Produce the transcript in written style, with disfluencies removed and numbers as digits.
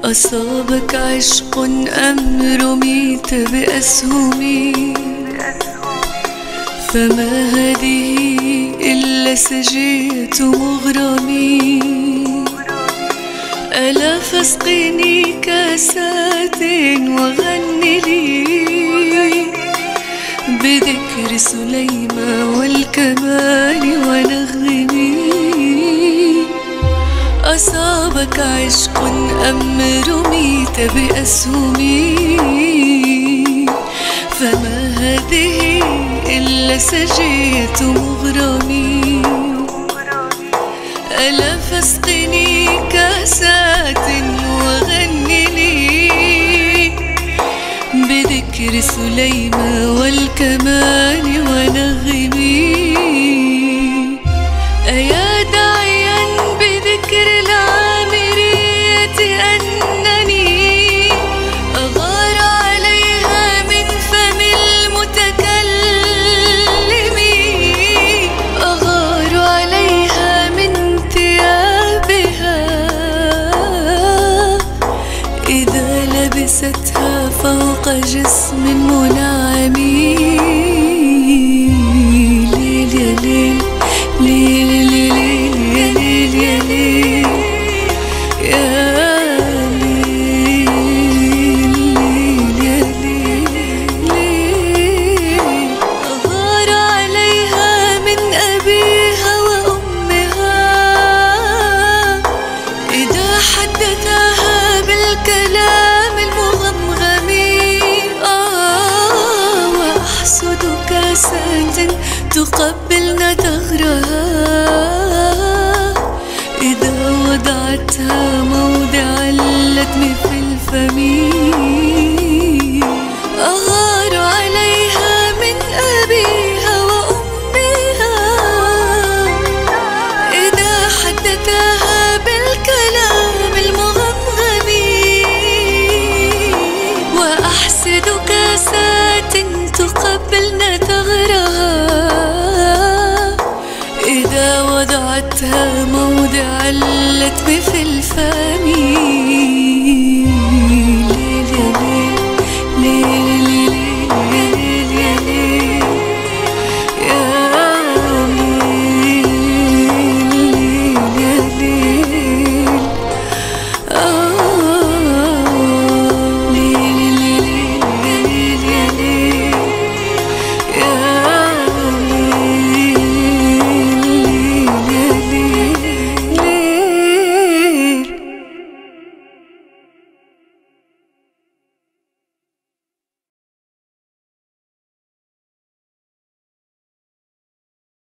أصابك عشق أم رميت بأسهم؟ فما هذه إلا سجية مغرمي. ألا فاسقني كاسات وغن لي بذكر سليمان والكمان ونغمي. أصابك عشق أم رميت بأسهم؟ فما هذه إلا سجية مغرمي. ألا فاسقني كاسات وغن لي بذكر سليمان والكمان ونغمي. أيا داعيا بذكر العامرية أنني أغار عليها من فم المتكلم، أغار عليها من ثيابها إذا لبستها فوق جسم منعم. ليل يا ليل ليل يا ليل يا ليل يا ليل يا ليل. أغار عليها من أبيها وأمها إذا حدثها بالكلام المغمغم. وأحسد كاسات تقبلن ثغرها إذا وضعتها موضع اللتم في الفم. أغار عليها من أبيها وأمها إذا حدثها بالكلام المغمغم. وأحسد كاسات تقبلن ثغرها إذا وضعتها موضع اللتم في الفم.